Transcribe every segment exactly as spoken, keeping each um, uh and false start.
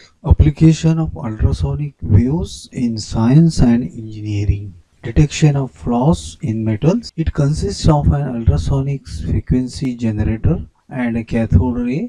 Application of ultrasonic waves in science and engineering. Detection of flaws in metals. It consists of an ultrasonic frequency generator and a cathode ray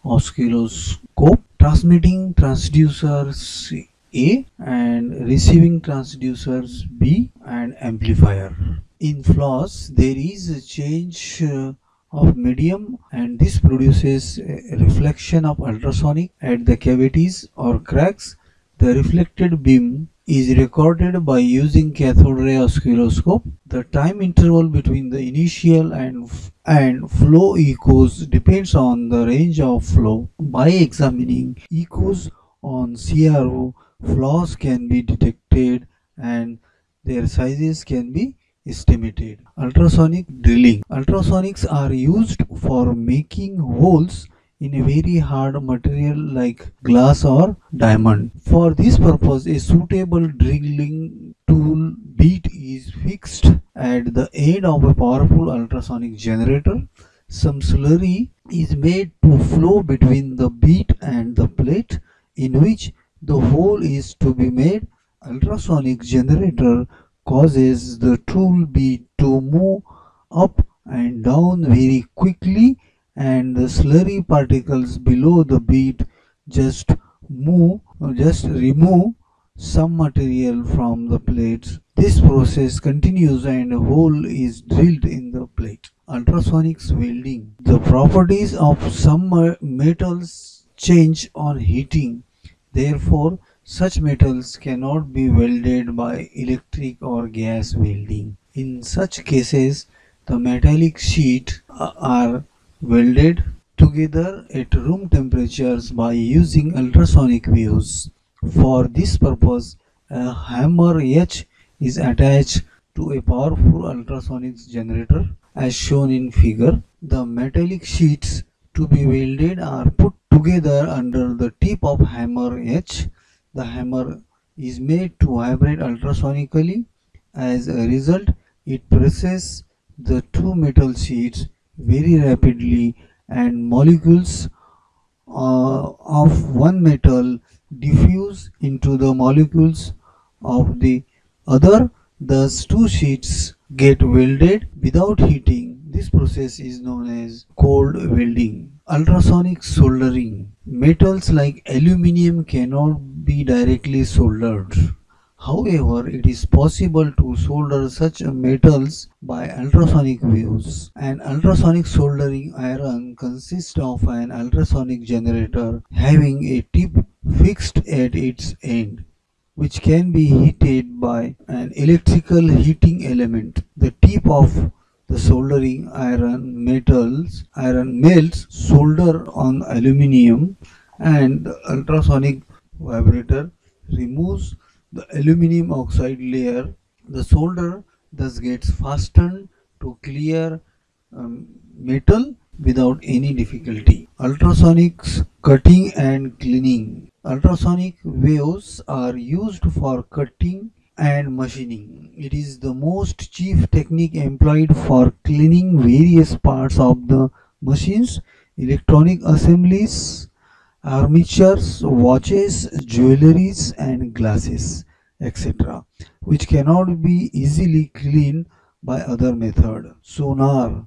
oscilloscope transmitting transducers A and receiving transducers B and amplifier. In flaws, there is a change uh, of medium, and this produces a reflection of ultrasonic at the cavities or cracks. The reflected beam is recorded by using cathode ray oscilloscope. The time interval between the initial and and flow echoes depends on the range of flow. By examining echoes on C R O, flaws can be detected and their sizes can be estimated. Ultrasonic drilling. Ultrasonics are used for making holes in a very hard material like glass or diamond. For this purpose, a suitable drilling tool bit is fixed at the end of a powerful ultrasonic generator. Some slurry is made to flow between the bit and the plate in which the hole is to be made. Ultrasonic generator causes the tool bit to move up and down very quickly, and the slurry particles below the bit just move just remove some material from the plates. This process continues and a hole is drilled in the plate. Ultrasonics welding. The properties of some metals change on heating. Therefore, such metals cannot be welded by electric or gas welding. In such cases, the metallic sheets are welded together at room temperatures by using ultrasonic waves. For this purpose, a hammer H is attached to a powerful ultrasonic generator as shown in figure. The metallic sheets to be welded are put together under the tip of hammer H. The hammer is made to vibrate ultrasonically. As a result, it presses the two metal sheets very rapidly, and molecules uh, of one metal diffuse into the molecules of the other. Thus, two sheets get welded without heating. This process is known as cold welding. Ultrasonic soldering. Metals like aluminium cannot be directly soldered. However, it is possible to solder such metals by ultrasonic waves. An ultrasonic soldering iron consists of an ultrasonic generator having a tip fixed at its end, which can be heated by an electrical heating element. The tip of the soldering iron metals iron melts solder on aluminium, and the ultrasonic vibrator removes the aluminum oxide layer. The solder thus gets fastened to clear um, metal without any difficulty. Ultrasonics cutting and cleaning. Ultrasonic waves are used for cutting and machining. It is the most chief technique employed for cleaning various parts of the machines, electronic assemblies, armatures, watches, jewelries and glasses, et cetera, which cannot be easily cleaned by other method. Sonar.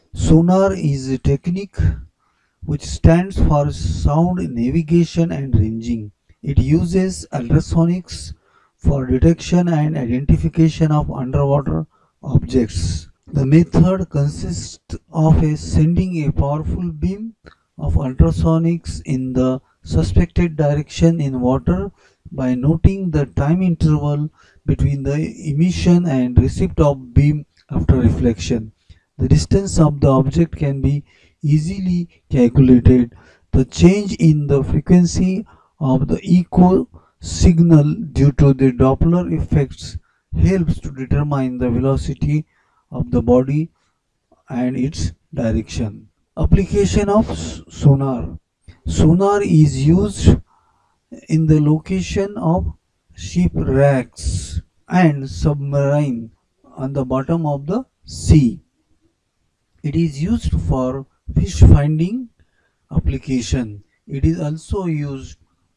Sonar is a technique which stands for sound navigation and ranging. It uses ultrasonics for detection and identification of underwater objects. The method consists of a sending a powerful beam of ultrasonics in the suspected direction in water by noting the time interval between the emission and receipt of beam after reflection. The distance of the object can be easily calculated. The change in the frequency of the echo signal due to the Doppler effects helps to determine the velocity of the body and its direction. Application of sonar. Sonar is used in the location of shipwrecks and submarine on the bottom of the sea. It is used for fish finding application. It is also used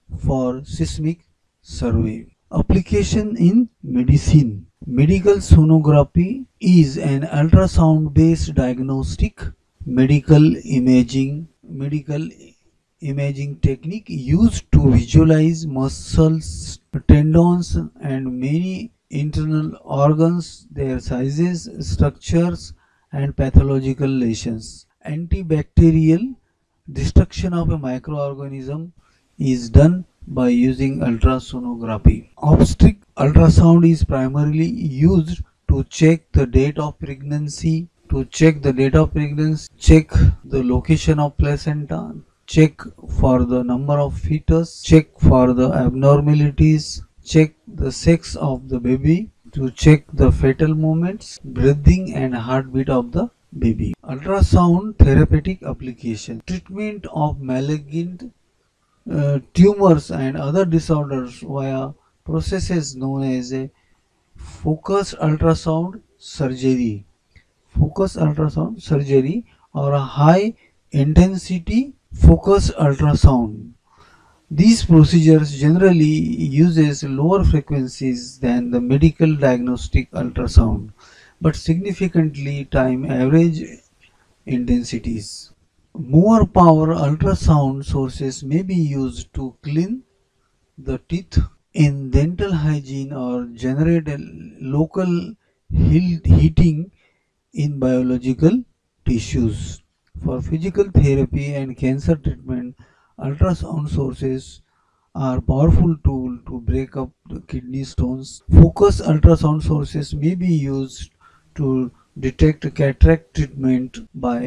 for seismic survey. Application in medicine. Medical sonography is an ultrasound-based diagnostic medical imaging medical imaging technique used to visualize muscles, tendons, and many internal organs, their sizes, structures, and pathological lesions. Antibacterial destruction of a microorganism is done by using ultrasonography. Obstetric ultrasound is primarily used to check the date of pregnancy, to check the date of pregnancy, check the location of placenta, check for the number of fetus, check for the abnormalities, check the sex of the baby, to check the fetal movements, breathing and heartbeat of the baby. Ultrasound therapeutic application. Treatment of malignant uh, tumors and other disorders via processes known as a focused ultrasound surgery. Focused ultrasound surgery or a high intensity focused ultrasound. These procedures generally uses lower frequencies than the medical diagnostic ultrasound, but significantly time average intensities. More power ultrasound sources may be used to clean the teeth in dental hygiene or generate a local heating in biological tissues. For physical therapy and cancer treatment, ultrasound sources are powerful tool to break up the kidney stones. Focused ultrasound sources may be used to detect cataract treatment by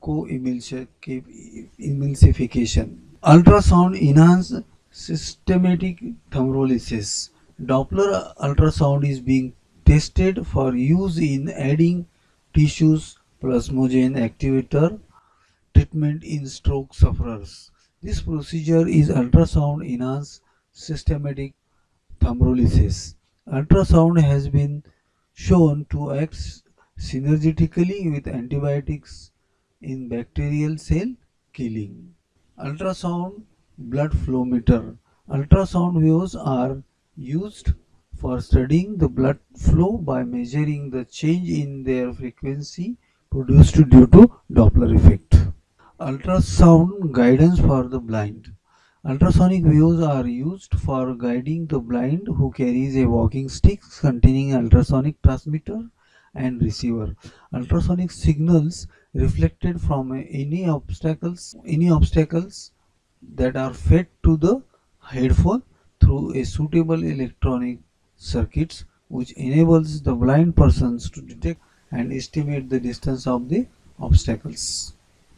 photoemulsification. Ultrasound enhanced systematic thrombolysis. Doppler ultrasound is being tested for use in adding tissues plasmogen activator treatment in stroke sufferers. This procedure is ultrasound enhanced systematic thrombolysis. Ultrasound has been shown to act synergistically with antibiotics in bacterial cell killing. Ultrasound blood flow meter. Ultrasound waves are used for studying the blood flow by measuring the change in their frequency produced due to Doppler effect. Ultrasound guidance for the blind. Ultrasonic waves are used for guiding the blind who carries a walking stick containing ultrasonic transmitter and receiver. Ultrasonic signals reflected from any obstacles any obstacles that are fed to the headphone through a suitable electronic circuits, which enables the blind persons to detect and estimate the distance of the obstacles.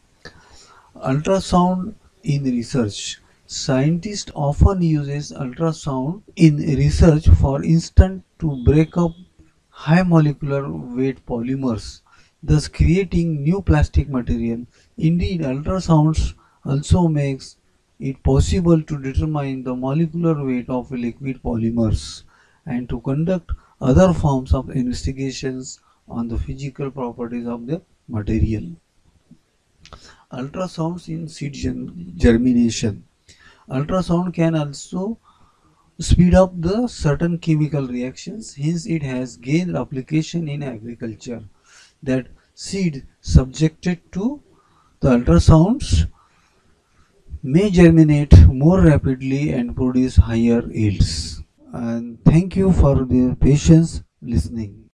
Ultrasound in research. Scientists often uses ultrasound in research, for instance, to break up high molecular weight polymers, thus creating new plastic material. Indeed, ultrasounds also makes it possible to determine the molecular weight of liquid polymers and to conduct other forms of investigations on the physical properties of the material. Ultrasounds in seed germination. Ultrasound can also speed up the certain chemical reactions, hence it has gained application in agriculture, that seed subjected to the ultrasounds may germinate more rapidly and produce higher yields. And thank you for the patience listening.